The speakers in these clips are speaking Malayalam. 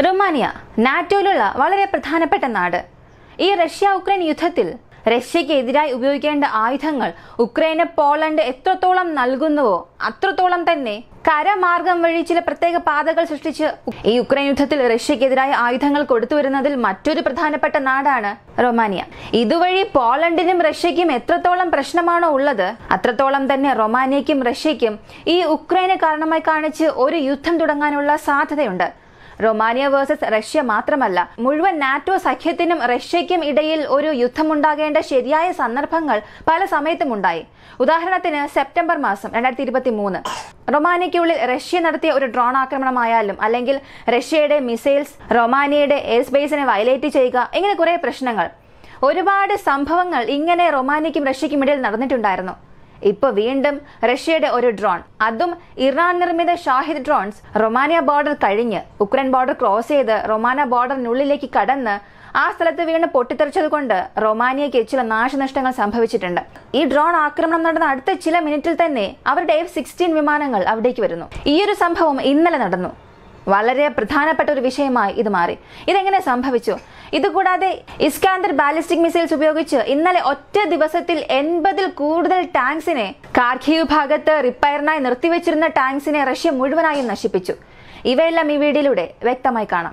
റൊമാനിയ നാറ്റോയിലുള്ള വളരെ പ്രധാനപ്പെട്ട നാട്. ഈ റഷ്യ ഉക്രൈൻ യുദ്ധത്തിൽ റഷ്യക്കെതിരായി ഉപയോഗിക്കേണ്ട ആയുധങ്ങൾ ഉക്രൈന് പോളണ്ട് എത്രത്തോളം നൽകുന്നുവോ അത്രത്തോളം തന്നെ കരമാർഗം വഴി ചില പ്രത്യേക പാതകൾ സൃഷ്ടിച്ച് ഈ ഉക്രൈൻ യുദ്ധത്തിൽ റഷ്യക്കെതിരായ ആയുധങ്ങൾ കൊടുത്തുവരുന്നതിൽ മറ്റൊരു പ്രധാനപ്പെട്ട നാടാണ് റൊമാനിയ. ഇതുവഴി പോളണ്ടിനും റഷ്യയ്ക്കും എത്രത്തോളം പ്രശ്നമാണോ ഉള്ളത് അത്രത്തോളം തന്നെ റൊമാനിയയ്ക്കും റഷ്യയ്ക്കും ഈ ഉക്രൈനെ കാരണമായി കാണിച്ച് ഒരു യുദ്ധം തുടങ്ങാനുള്ള സാധ്യതയുണ്ട്. റൊമാനിയ വേഴ്സസ് റഷ്യ മാത്രമല്ല, മുഴുവൻ നാറ്റോ സഖ്യത്തിനും റഷ്യയ്ക്കും ഇടയിൽ ഒരു യുദ്ധമുണ്ടാകേണ്ട ശരിയായ സന്ദർഭങ്ങൾ പല സമയത്തും ഉണ്ടായി. ഉദാഹരണത്തിന് സെപ്റ്റംബർ മാസം 2023 റൊമാനിയയ്ക്കുള്ളിൽ റഷ്യ നടത്തിയ ഒരു ഡ്രോൺ ആക്രമണമായാലും അല്ലെങ്കിൽ റഷ്യയുടെ മിസൈൽസ് റൊമാനിയയുടെ എയർ സ്പേസിനെ വയലേറ്റ് ചെയ്യുക, ഇങ്ങനെ കുറെ പ്രശ്നങ്ങൾ, ഒരുപാട് സംഭവങ്ങൾ ഇങ്ങനെ റൊമാനിയയ്ക്കും റഷ്യയ്ക്കും ഇടയിൽ നടന്നിട്ടുണ്ടായിരുന്നു. ഇപ്പൊ വീണ്ടും റഷ്യയുടെ ഒരു ഡ്രോൺ, അതും ഇറാൻ നിർമ്മിത ഷാഹിദ് ഡ്രോൺസ്, റൊമാനിയ ബോർഡർ കഴിഞ്ഞ് ഉക്രൈൻ ബോർഡർ ക്രോസ് ചെയ്ത് റൊമാനിയ ബോർഡറിനുള്ളിലേക്ക് കടന്ന് ആ സ്ഥലത്ത് വീണ് പൊട്ടിത്തെറിച്ചത് കൊണ്ട് റൊമാനിയയ്ക്ക് ചില നാശനഷ്ടങ്ങൾ സംഭവിച്ചിട്ടുണ്ട്. ഈ ഡ്രോൺ ആക്രമണം നടന്ന അടുത്ത ചില മിനിറ്റിൽ തന്നെ അവരുടെ F-16 വിമാനങ്ങൾ അവിടേക്ക് വരുന്നു. ഈ ഒരു സംഭവം ഇന്നലെ നടന്നു. വളരെ പ്രധാനപ്പെട്ട ഒരു വിഷയമായി ഇത് മാറി. ഇതെങ്ങനെ സംഭവിച്ചു? ഇതുകൂടാതെ ഇസ്കാന്ദർ ബാലിസ്റ്റിക് മിസൈൽസ് ഉപയോഗിച്ച് ഇന്നലെ ഒറ്റ ദിവസത്തിൽ 80-ൽ കൂടുതൽ ടാങ്ക്സിനെ, കാർഖീവ് ഭാഗത്ത് റിപ്പയറിനായി നിർത്തിവെച്ചിരുന്ന ടാങ്ക്സിനെ റഷ്യ മുഴുവനായും നശിപ്പിച്ചു. ഇവയെല്ലാം ഈ വീഡിയോയിലൂടെ വ്യക്തമായി കാണാം.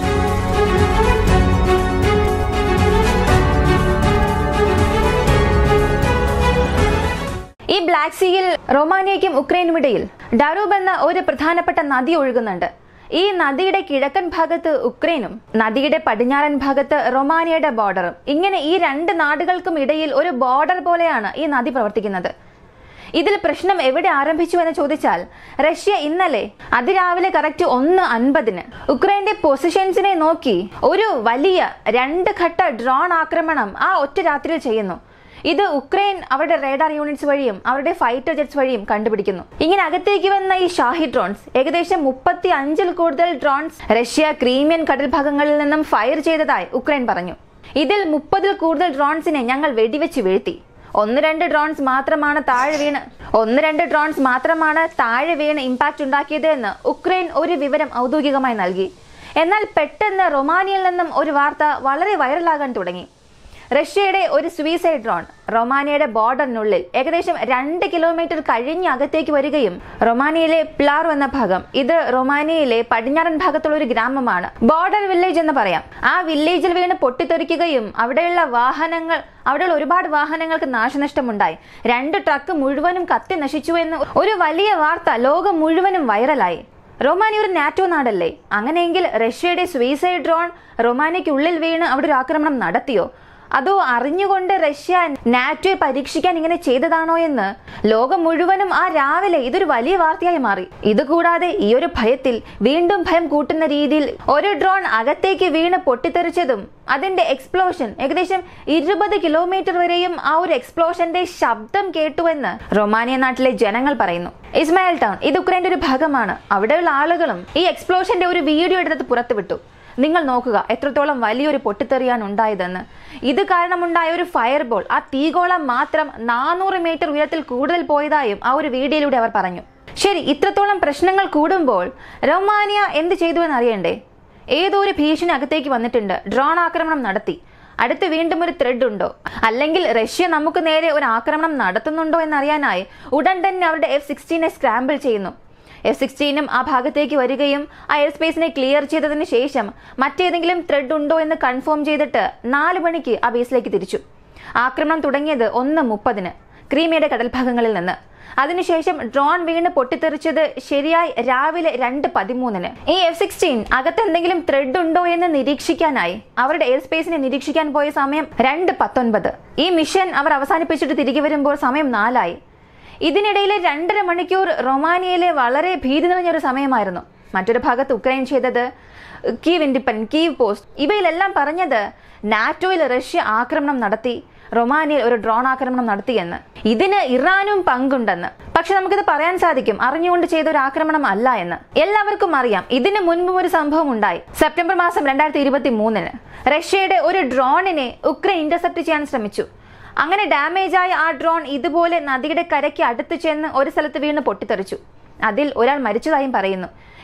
ഈ ബ്ലാക്ക് സീയിൽ റൊമാനിയയ്ക്കും ഉക്രൈനും ഇടയിൽ ഡാരൂബ് എന്ന ഒരു പ്രധാനപ്പെട്ട നദി ഒഴുകുന്നുണ്ട്. ഈ നദിയുടെ കിഴക്കൻ ഭാഗത്ത് ഉക്രൈനും നദിയുടെ പടിഞ്ഞാറൻ ഭാഗത്ത് റൊമാനിയയുടെ ബോർഡറും, ഇങ്ങനെ ഈ രണ്ട് നാടുകൾക്കും ഇടയിൽ ഒരു ബോർഡർ പോലെയാണ് ഈ നദി പ്രവർത്തിക്കുന്നത്. ഇതിൽ പ്രശ്നം എവിടെ ആരംഭിച്ചു എന്ന് ചോദിച്ചാൽ, റഷ്യ ഇന്നലെ അതിരാവിലെ കറക്റ്റ് 1:50 ഉക്രൈന്റെ പൊസിഷൻസിനെ നോക്കി ഒരു വലിയ 2 ഘട്ട ഡ്രോൺ ആക്രമണം ആ ഒറ്റ രാത്രിയിൽ ചെയ്യുന്നു. ഇത് ഉക്രൈൻ അവരുടെ റേഡാർ യൂണിറ്റ്സ് വഴിയും അവരുടെ ഫൈറ്റർ ജെറ്റ്സ് വഴിയും കണ്ടുപിടിക്കുന്നു. ഇങ്ങനെ അകത്തേക്ക് വന്ന ഈ ഷാഹിദ് ഡ്രോൺസ്, ഏകദേശം 35-ൽ കൂടുതൽ ഡ്രോൺസ് റഷ്യ ക്രീമിയൻ കടൽ ഭാഗങ്ങളിൽ നിന്നും ഫയർ ചെയ്തതായി ഉക്രൈൻ പറഞ്ഞു. ഇതിൽ 30-ൽ കൂടുതൽ ഡ്രോൺസിനെ ഞങ്ങൾ വെടിവെച്ച് വീഴ്ത്തി. 1-2 ഡ്രോൺസ് മാത്രമാണ് താഴെ വീണ് ഇമ്പാക്ട് ഉണ്ടാക്കിയത് എന്ന് ഉക്രൈൻ ഒരു വിവരം ഔദ്യോഗികമായി നൽകി. എന്നാൽ പെട്ടെന്ന് റൊമാനിയയിൽ നിന്നും ഒരു വാർത്ത വളരെ വൈറലാകാൻ തുടങ്ങി. റഷ്യയുടെ ഒരു സൂയിസൈഡ് ഡ്രോൺ റൊമാനിയയുടെ ബോർഡറിനുള്ളിൽ ഏകദേശം 2 കിലോമീറ്റർ കഴിഞ്ഞ് അകത്തേക്ക് വരികയും റൊമാനിയയിലെ പ്ലാറു എന്ന ഭാഗം, ഇത് റൊമാനിയയിലെ പടിഞ്ഞാറൻ ഭാഗത്തുള്ള ഒരു ഗ്രാമമാണ്, ബോർഡർ വില്ലേജ് എന്ന് പറയാം, ആ വില്ലേജിൽ വീണ് പൊട്ടിത്തെറിക്കുകയും അവിടെയുള്ള ഒരുപാട് വാഹനങ്ങൾക്ക് നാശനഷ്ടമുണ്ടായി. 2 ട്രക്ക് മുഴുവനും കത്തി നശിച്ചു എന്ന് ഒരു വലിയ വാർത്ത ലോകം മുഴുവനും വൈറലായി. റൊമാനിയ ഒരു നാറ്റോ നാടല്ലേ? അങ്ങനെയെങ്കിൽ റഷ്യയുടെ സൂയിസൈഡ് ഡ്രോൺ റൊമാനിയയ്ക്കുള്ളിൽ വീണ് അവിടെ ഒരു ആക്രമണം നടത്തിയോ? അതോ അറിഞ്ഞുകൊണ്ട് റഷ്യ നാറ്റോയെ പരീക്ഷിക്കാൻ ഇങ്ങനെ ചെയ്തതാണോ എന്ന് ലോകം മുഴുവനും ആ രാവിലെ ഇതൊരു വലിയ വാർത്തയായി മാറി. ഇതുകൂടാതെ ഈ ഒരു ഭയത്തിൽ വീണ്ടും ഭയം കൂട്ടുന്ന രീതിയിൽ ഒരു ഡ്രോൺ അകത്തേക്ക് വീണ് പൊട്ടിത്തെറിച്ചതും അതിന്റെ എക്സ്പ്ലോഷൻ ഏകദേശം 20 കിലോമീറ്റർ വരെയും ആ ഒരു എക്സ്പ്ലോഷന്റെ ശബ്ദം കേട്ടുവെന്ന് റൊമാനിയ നാട്ടിലെ ജനങ്ങൾ പറയുന്നു. ഇസ്മായിൽ ടൗൺ, ഇത് ഉക്രൈന്റെ ഒരു ഭാഗമാണ്. അവിടെയുള്ള ആളുകളും ഈ എക്സ്പ്ലോഷന്റെ ഒരു വീഡിയോ എടുത്ത് പുറത്തുവിട്ടു. നിങ്ങൾ നോക്കുക എത്രത്തോളം വലിയൊരു പൊട്ടിത്തെറിയാണ് ഉണ്ടായതെന്ന്. ഇത് കാരണമുണ്ടായ ഒരു ഫയർ ബോൾ, ആ തീഗോളം മാത്രം 400 മീറ്റർ ഉയരത്തിൽ കൂടുതൽ പോയതായും ആ ഒരു വീഡിയോയിലൂടെ അവർ പറഞ്ഞു. ശരി, ഇത്രത്തോളം പ്രശ്നങ്ങൾ കൂടുമ്പോൾ റൊമാനിയ എന്ത് ചെയ്തു എന്ന് അറിയണ്ടേ? ഏതോ ഒരു ഭീഷണി അകത്തേക്ക് വന്നിട്ടുണ്ട്, ഡ്രോൺ ആക്രമണം നടത്തി. അടുത്ത് വീണ്ടും ഒരു ത്രെഡ് ഉണ്ടോ, അല്ലെങ്കിൽ റഷ്യ നമുക്ക് നേരെ ഒരു ആക്രമണം നടത്തുന്നുണ്ടോ എന്നറിയാനായി ഉടൻ തന്നെ അവരുടെ F-16 സ്ക്രാമ്പിൾ ചെയ്യുന്നു. F-16 ആ ഭാഗത്തേക്ക് വരികയും ആ എയർ സ്പേസിനെ ക്ലിയർ ചെയ്തതിന് ശേഷം മറ്റേതെങ്കിലും ത്രെഡ് ഉണ്ടോ എന്ന് കൺഫേം ചെയ്തിട്ട് 4 മണിക്ക് ആ ബേസിലേക്ക് തിരിച്ചു. ആക്രമണം തുടങ്ങിയത് 1:30 ക്രീമിയയുടെ കടൽഭാഗങ്ങളിൽ നിന്ന്. അതിനുശേഷം ഡ്രോൺ വീണ് പൊട്ടിത്തെറിച്ചത് ശരിയായി രാവിലെ 2:13. ഈ F-16 അകത്ത് എന്തെങ്കിലും ത്രെഡ് ഉണ്ടോ എന്ന് നിരീക്ഷിക്കാനായി അവരുടെ എയർ സ്പേസിനെ നിരീക്ഷിക്കാൻ പോയ സമയം 2:19. ഈ മിഷൻ അവർ അവസാനിപ്പിച്ചിട്ട് തിരികെ വരുമ്പോൾ സമയം 4 ഇതിനിടയിലെ 2.5 മണിക്കൂർ റൊമാനിയയിലെ വളരെ ഭീതി നിറഞ്ഞൊരു സമയമായിരുന്നു. മറ്റൊരു ഭാഗത്ത് ഉക്രൈൻ ചെയ്തത്, കീവ് പോസ്റ്റ്, ഇവയിലെല്ലാം പറഞ്ഞത് നാറ്റോയിൽ റഷ്യ ആക്രമണം നടത്തി, റൊമാനിയയിൽ ഒരു ഡ്രോൺ ആക്രമണം നടത്തിയെന്ന്. ഇതിന് ഇറാനും പങ്കുണ്ടെന്ന്. പക്ഷെ നമുക്കിത് പറയാൻ സാധിക്കും അറിഞ്ഞുകൊണ്ട് ചെയ്ത ഒരു ആക്രമണം അല്ല എന്ന്. എല്ലാവർക്കും അറിയാം ഇതിന് മുൻപും ഒരു സംഭവം ഉണ്ടായി. സെപ്റ്റംബർ മാസം 2023 റഷ്യയുടെ ഒരു ഡ്രോണിനെ ഉക്രൈൻ ഇന്റർസെപ്റ്റ് ചെയ്യാൻ ശ്രമിച്ചു. അങ്ങനെ ഡാമേജ് ആയ ആ ഡ്രോൺ ഇതുപോലെ നദിയുടെ കരയ്ക്ക് അടുത്ത് ചെന്ന് ഒരു സ്ഥലത്ത് വീണ് പൊട്ടിത്തെറിച്ചു. അതിൽ ഒരാൾ മരിച്ചതായും പറയുന്നു.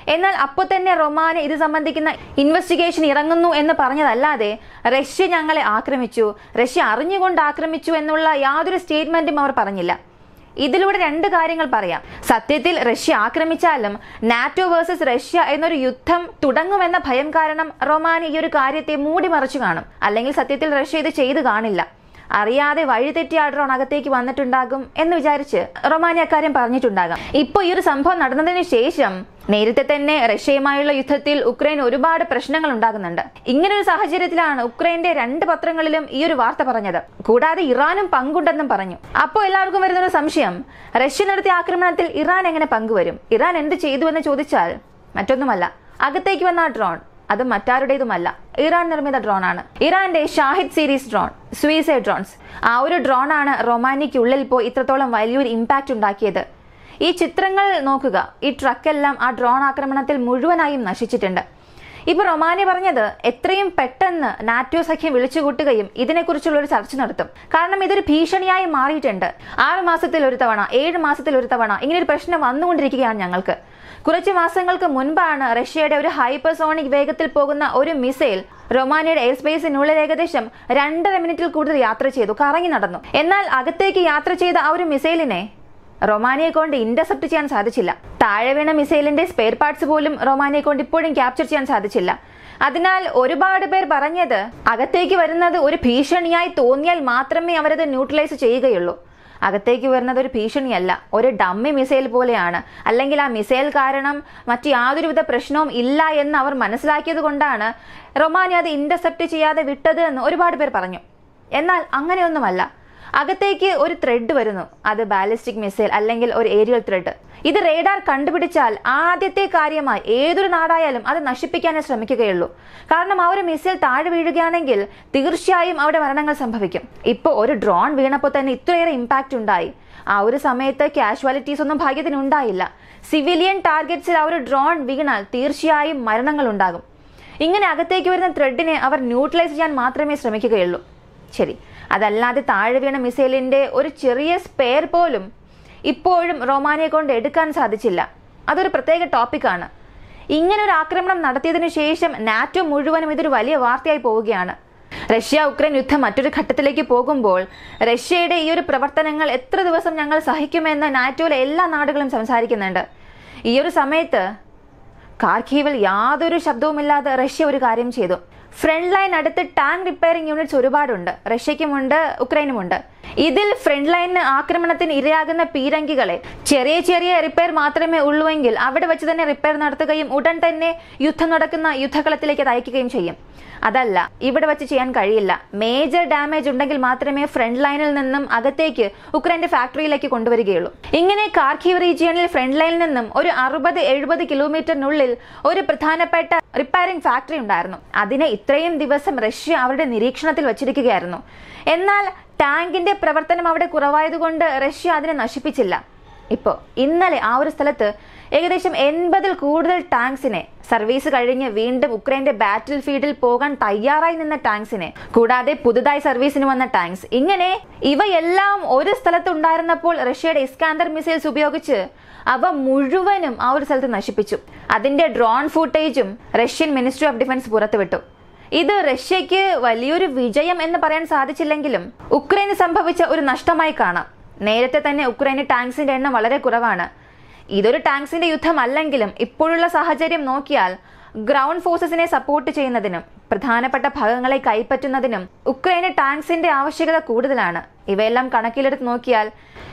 എന്നാൽ അപ്പോൾ തന്നെ റൊമാനിയ ഇത് സംബന്ധിക്കുന്ന ഇൻവെസ്റ്റിഗേഷൻ ഇറങ്ങുന്നു എന്ന് പറഞ്ഞതല്ലാതെ റഷ്യ ഞങ്ങളെ ആക്രമിച്ചു, റഷ്യ അറിഞ്ഞുകൊണ്ട് ആക്രമിച്ചു എന്നുള്ള യാതൊരു സ്റ്റേറ്റ്മെന്റും അവർ പറഞ്ഞില്ല. ഇതിലൂടെ രണ്ട് കാര്യങ്ങൾ പറയാം. സത്യത്തിൽ റഷ്യ ആക്രമിച്ചാലും നാറ്റോ വേഴ്സസ് റഷ്യ എന്നൊരു യുദ്ധം തുടങ്ങുമെന്ന ഭയം കാരണം റൊമാനിയ ഈ ഒരു കാര്യത്തെ മൂടിമറച്ചു കാണും. അല്ലെങ്കിൽ സത്യത്തിൽ റഷ്യ ഇത് ചെയ്തു കാണില്ല. അറിയാതെ വഴിതെറ്റിയ ഡ്രോൺ അകത്തേക്ക് വന്നിട്ടുണ്ടാകും എന്ന് വിചാരിച്ച് റൊമാനിയ അക്കാര്യം പറഞ്ഞിട്ടുണ്ടാകാം. ഇപ്പോൾ ഈ ഒരു സംഭവം നടന്നതിന് ശേഷം നേരത്തെ തന്നെ റഷ്യയുമായുള്ള യുദ്ധത്തിൽ ഉക്രൈൻ ഒരുപാട് പ്രശ്നങ്ങൾ ഉണ്ടാകുന്നുണ്ട്. ഇങ്ങനൊരു സാഹചര്യത്തിലാണ് ഉക്രൈന്റെ 2 പത്രങ്ങളിലും ഈ ഒരു വാർത്ത പറഞ്ഞത്. കൂടാതെ ഇറാനും പങ്കുണ്ടെന്നും പറഞ്ഞു. അപ്പോൾ എല്ലാവർക്കും വരുന്നൊരു സംശയം, റഷ്യ നടത്തിയ ആക്രമണത്തിൽ ഇറാൻ എങ്ങനെ പങ്കുവരും? ഇറാൻ എന്ത് ചെയ്തു എന്ന് ചോദിച്ചാൽ മറ്റൊന്നുമല്ല, അകത്തേക്ക് വന്ന ആ ഡ്രോൺ അത് മറ്റാരുടേതുമല്ല, ഇറാൻ നിർമ്മിത ഡ്രോൺ ആണ്. ഇറാന്റെ Shahed series drone, suicide drones. ആ ഒരു ഡ്രോൺ ആണ് റൊമാനിയയ്ക്കുള്ളിൽ പോയി ഇത്രത്തോളം വലിയൊരു ഇമ്പാക്ട് ഉണ്ടാക്കിയത്. ഈ ചിത്രങ്ങൾ നോക്കുക. ഈ ട്രക്കെല്ലാം ആ ഡ്രോൺ ആക്രമണത്തിൽ മുഴുവനായും നശിച്ചിട്ടുണ്ട്. ഇപ്പൊ റൊമാനിയ പറഞ്ഞത് എത്രയും പെട്ടെന്ന് നാറ്റോ സഖ്യം വിളിച്ചുകൂട്ടുകയും ഇതിനെക്കുറിച്ചുള്ള ഒരു ചർച്ച നടത്തും. കാരണം ഇതൊരു ഭീഷണിയായി മാറിയിട്ടുണ്ട്. 6 മാസത്തിൽ ഒരു തവണ, 7 മാസത്തിൽ ഒരു തവണ ഇങ്ങനെ ഒരു പ്രശ്നം വന്നുകൊണ്ടിരിക്കുകയാണ് ഞങ്ങൾക്ക്. കുറച്ച് മാസങ്ങൾക്ക് മുൻപാണ് റഷ്യയുടെ ഒരു ഹൈപ്പർസോണിക് വേഗത്തിൽ പോകുന്ന ഒരു മിസൈൽ റൊമാനിയയുടെ എയർ സ്പേസിനുള്ളിൽ ഏകദേശം 2.5 മിനിറ്റിൽ കൂടുതൽ യാത്ര ചെയ്തു, കറങ്ങി നടന്നു. എന്നാൽ അകത്തേക്ക് യാത്ര ചെയ്ത ആ ഒരു മിസൈലിനെ റൊമാനിയയെ കൊണ്ട് ഇന്റർസെപ്റ്റ് ചെയ്യാൻ സാധിച്ചില്ല. താഴെ വീണ മിസൈലിന്റെ സ്പെയർ പാർട്സ് പോലും റൊമാനിയയെ കൊണ്ട് ഇപ്പോഴും ക്യാപ്ചർ ചെയ്യാൻ സാധിച്ചില്ല. അതിനാൽ ഒരുപാട് പേർ പറഞ്ഞത് അകത്തേക്ക് വരുന്നത് ഒരു ഭീഷണിയായി തോന്നിയാൽ മാത്രമേ അവരത് ന്യൂട്രലൈസ് ചെയ്യുകയുള്ളൂ. അകത്തേക്ക് വരുന്നത് ഒരു ഭീഷണിയല്ല, ഒരു ഡമ്മി മിസൈൽ പോലെയാണ്. അല്ലെങ്കിൽ ആ മിസൈൽ കാരണം മറ്റ് യാതൊരുവിധ പ്രശ്നവും ഇല്ല എന്ന് അവർ മനസ്സിലാക്കിയത് കൊണ്ടാണ് റൊമാനിയ അത് ഇന്റർസെപ്റ്റ് ചെയ്യാതെ വിട്ടത് എന്ന് ഒരുപാട് പേർ പറഞ്ഞു. എന്നാൽ അങ്ങനെയൊന്നുമല്ല. അകത്തേക്ക് ഒരു ത്രെഡ് വരുന്നു, അത് ബാലിസ്റ്റിക് മിസൈൽ അല്ലെങ്കിൽ ഒരു ഏരിയൽ ത്രെഡ്. ഇത് റേഡാർ കണ്ടുപിടിച്ചാൽ ആദ്യത്തെ കാര്യമായി ഏതൊരു നാടായാലും അത് നശിപ്പിക്കാനേ ശ്രമിക്കുകയുള്ളൂ. കാരണം ആ ഒരു മിസൈൽ താഴെ വീഴുകയാണെങ്കിൽ തീർച്ചയായും അവിടെ മരണങ്ങൾ സംഭവിക്കും. ഇപ്പോൾ ഒരു ഡ്രോൺ വീണപ്പോൾ തന്നെ ഇത്രയേറെ ഇമ്പാക്റ്റ് ഉണ്ടായി. ആ ഒരു സമയത്ത് കാഷ്വാലിറ്റീസ് ഒന്നും ഭാഗ്യത്തിന് ഉണ്ടായില്ല. സിവിലിയൻ ടാർഗറ്റ്സിൽ ആ ഒരു ഡ്രോൺ വീണാൽ തീർച്ചയായും മരണങ്ങൾ ഉണ്ടാകും. ഇങ്ങനെ അകത്തേക്ക് വരുന്ന ത്രെഡിനെ അവർ ന്യൂട്രലൈസ് ചെയ്യാൻ മാത്രമേ ശ്രമിക്കുകയുള്ളൂ. ശരി, അതല്ലാതെ താഴെ വീണ മിസൈലിന്റെ ഒരു ചെറിയ സ്പെയർ പോലും ഇപ്പോഴും റൊമാനിയയെ കൊണ്ട് എടുക്കാൻ സാധിച്ചില്ല. അതൊരു പ്രത്യേക ടോപ്പിക്കാണ്. ഇങ്ങനെ ഒരു ആക്രമണം നടത്തിയതിനു ശേഷം നാറ്റോ മുഴുവനും ഇതൊരു വലിയ വാർത്തയായി പോവുകയാണ്. റഷ്യ ഉക്രൈൻ യുദ്ധം മറ്റൊരു ഘട്ടത്തിലേക്ക് പോകുമ്പോൾ റഷ്യയുടെ ഈ ഒരു പ്രവർത്തനങ്ങൾ എത്ര ദിവസം ഞങ്ങൾ സഹിക്കുമെന്ന് നാറ്റോയിലെ എല്ലാ നാടുകളും സംസാരിക്കുന്നുണ്ട്. ഈ ഒരു സമയത്ത് കാർക്കീവിൽ യാതൊരു ശബ്ദവുമില്ലാതെ റഷ്യ ഒരു കാര്യം ചെയ്തു. ഫ്രണ്ട് ലൈൻ അടുത്ത് ടാങ്ക് റിപ്പയറിംഗ് യൂണിറ്റ്സ് ഒരുപാടുണ്ട്, റഷ്യയ്ക്കുമുണ്ട് ഉക്രൈനുമുണ്ട്. ഇതിൽ ഫ്രണ്ട് ലൈനിന് ആക്രമണത്തിന് ഇരയാകുന്ന പീരങ്കികളെ ചെറിയ ചെറിയ റിപ്പയർ മാത്രമേ ഉള്ളൂവെങ്കിൽ അവിടെ വെച്ച് തന്നെ റിപ്പയർ നടത്തുകയും ഉടൻ തന്നെ യുദ്ധം നടക്കുന്ന യുദ്ധകളത്തിലേക്ക് അത് അയക്കുകയും ചെയ്യും. അതല്ല, ഇവിടെ വെച്ച് ചെയ്യാൻ കഴിയില്ല. മേജർ ഡാമേജ് ഉണ്ടെങ്കിൽ മാത്രമേ ഫ്രണ്ട് ലൈനിൽ നിന്നും അകത്തേക്ക് ഉക്രൈന്റെ ഫാക്ടറിയിലേക്ക് കൊണ്ടുവരികയുള്ളൂ. ഇങ്ങനെ കാർക്കീവ് റീജിയണിൽ ഫ്രണ്ട് ലൈനിൽ നിന്നും ഒരു 60-70 കിലോമീറ്ററിനുള്ളിൽ ഒരു പ്രധാനപ്പെട്ട റിപ്പയറിംഗ് ഫാക്ടറി ഉണ്ടായിരുന്നു. അതിനെ ഇത്രയും ദിവസം റഷ്യ അവരുടെ നിരീക്ഷണത്തിൽ വച്ചിരിക്കുകയായിരുന്നു. എന്നാൽ ടാങ്കിന്റെ പ്രവർത്തനം അവിടെ കുറവായതുകൊണ്ട് റഷ്യ അതിനെ നശിപ്പിച്ചില്ല. ഇപ്പോൾ ഇന്നലെ ആ ഒരു സ്ഥലത്ത് ഏകദേശം 80-ൽ കൂടുതൽ ടാങ്ക്സിനെ, സർവീസ് കഴിഞ്ഞ് വീണ്ടും ഉക്രൈന്റെ ബാറ്റിൽ ഫീൽഡിൽ പോകാൻ തയ്യാറായി നിന്ന ടാങ്ക്സിനെ, കൂടാതെ പുതുതായി സർവീസിന് വന്ന ടാങ്ക്സ്, ഇങ്ങനെ ഇവയെല്ലാം ഒരു സ്ഥലത്ത് ഉണ്ടായിരുന്നപ്പോൾ റഷ്യയുടെ ഇസ്കാന്ദർ മിസൈൽസ് ഉപയോഗിച്ച് അവ മുഴുവനും ആ ഒരു സ്ഥലത്ത് നശിപ്പിച്ചു. അതിന്റെ ഡ്രോൺ ഫുട്ടേജും റഷ്യൻ മിനിസ്ട്രി ഓഫ് ഡിഫൻസ് പുറത്തുവിട്ടു. ഇത് റഷ്യയ്ക്ക് വലിയൊരു വിജയം എന്ന് പറയാൻ സാധിച്ചില്ലെങ്കിലും ഉക്രൈന് സംഭവിച്ച ഒരു നഷ്ടമായി കാണാം. നേരത്തെ തന്നെ ഉക്രൈന് ടാങ്ക്സിന്റെ എണ്ണം വളരെ കുറവാണ്. ഇതൊരു ടാങ്ക്സിന്റെ യുദ്ധം അല്ലെങ്കിലും ഇപ്പോഴുള്ള സാഹചര്യം നോക്കിയാൽ ഗ്രൗണ്ട് ഫോഴ്സസിനെ സപ്പോർട്ട് ചെയ്യുന്നതിനും പ്രധാനപ്പെട്ട ഭാഗങ്ങളെ കൈപ്പറ്റുന്നതിനും ഉക്രൈന് ടാങ്ക്സിന്റെ ആവശ്യകത കൂടുതലാണ്. ഇവയെല്ലാം കണക്കിലെടുത്ത് നോക്കിയാൽ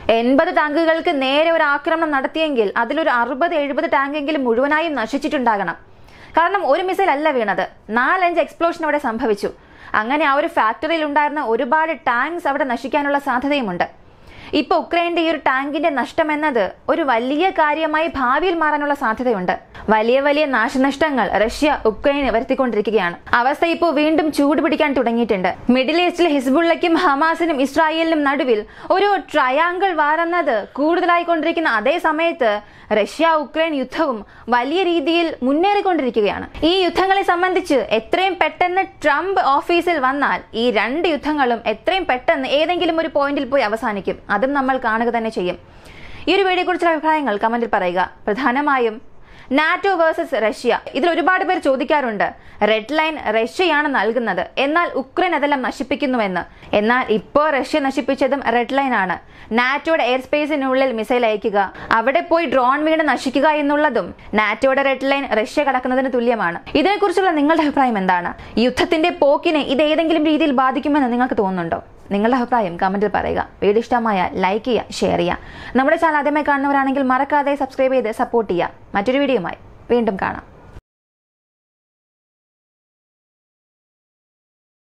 80 ടാങ്കുകൾക്ക് നേരെ ഒരു ആക്രമണം നടത്തിയെങ്കിൽ അതിലൊരു 60-70 ടാങ്കെങ്കിലും മുഴുവനായും നശിച്ചിട്ടുണ്ടാകണം. കാരണം ഒരു മിസൈൽ അല്ല വീണത്, 4-5 എക്സ്പ്ലോഷൻ അവിടെ സംഭവിച്ചു. അങ്ങനെ ആ ഒരു ഫാക്ടറിയിൽ ഉണ്ടായിരുന്ന ഒരുപാട് ടാങ്ക്സ് അവിടെ നശിക്കാനുള്ള സാധ്യതയുമുണ്ട്. ഇപ്പൊ ഉക്രൈന്റെ ഈ ഒരു ടാങ്കിന്റെ നഷ്ടം എന്നത് ഒരു വലിയ കാര്യമായി ഭാവിയിൽ മാറാനുള്ള സാധ്യതയുണ്ട്. വലിയ വലിയ നാശനഷ്ടങ്ങൾ റഷ്യ ഉക്രൈന് വരുത്തിക്കൊണ്ടിരിക്കുകയാണ്. അവസ്ഥ ഇപ്പോൾ വീണ്ടും ചൂടുപിടിക്കാൻ തുടങ്ങിയിട്ടുണ്ട്. മിഡിൽ ഈസ്റ്റിൽ ഹിസ്ബുള്ളയ്ക്കും ഹമാസിനും ഇസ്രായേലിനും നടുവിൽ ഒരു ട്രയാങ്കിൾ വാർ എന്നത് കൂടുതലായിക്കൊണ്ടിരിക്കുന്ന അതേ സമയത്ത് റഷ്യ ഉക്രൈൻ യുദ്ധവും വലിയ രീതിയിൽ മുന്നേറിക്കൊണ്ടിരിക്കുകയാണ്. ഈ യുദ്ധങ്ങളെ സംബന്ധിച്ച് എത്രയും പെട്ടെന്ന് ട്രംപ് ഓഫീസിൽ വന്നാൽ ഈ 2 യുദ്ധങ്ങളും എത്രയും പെട്ടെന്ന് ഏതെങ്കിലും ഒരു പോയിന്റിൽ പോയി അവസാനിക്കും. അതും നമ്മൾ കാണുക തന്നെ ചെയ്യും. ഈ ഒരു വീഡിയോയെക്കുറിച്ചുള്ള അഭിപ്രായങ്ങൾ കമന്റിൽ പറയുക. പ്രധാനമായും നാറ്റോ വേഴ്സസ് റഷ്യ. ഇതിൽ ഒരുപാട് പേർ ചോദിക്കാറുണ്ട്, റെഡ് ലൈൻ റഷ്യയാണ് നൽകുന്നത്, എന്നാൽ ഉക്രൈൻ അതെല്ലാം നശിപ്പിക്കുന്നുവെന്ന്. എന്നാൽ ഇപ്പോൾ റഷ്യ നശിപ്പിച്ചതും റെഡ് ലൈൻ ആണ്. നാറ്റോയുടെ എയർ സ്പേസിനുള്ളിൽ മിസൈൽ അയക്കുക, അവിടെ പോയി ഡ്രോൺ വീണ് നശിക്കുക എന്നുള്ളതും നാറ്റോയുടെ റെഡ് ലൈൻ റഷ്യ കടക്കുന്നതിന് തുല്യമാണ്. ഇതിനെക്കുറിച്ചുള്ള നിങ്ങളുടെ അഭിപ്രായം എന്താണ്? യുദ്ധത്തിന്റെ പോക്കിനെ ഇത് ഏതെങ്കിലും രീതിയിൽ ബാധിക്കുമെന്ന് നിങ്ങൾക്ക് തോന്നുന്നുണ്ടോ? നിങ്ങളുടെ അഭിപ്രായം കമന്റിൽ പറയുക. വീഡിയോ ഇഷ്ടമായ ലൈക്ക് ചെയ്യുക, ഷെയർ ചെയ്യുക. നമ്മുടെ ചാനൽ ആദ്യമായി കാണുന്നവരാണെങ്കിൽ മറക്കാതെ സബ്സ്ക്രൈബ് ചെയ്ത് സപ്പോർട്ട് ചെയ്യുക. മറ്റൊരു വീഡിയോയുമായി വീണ്ടും കാണാം.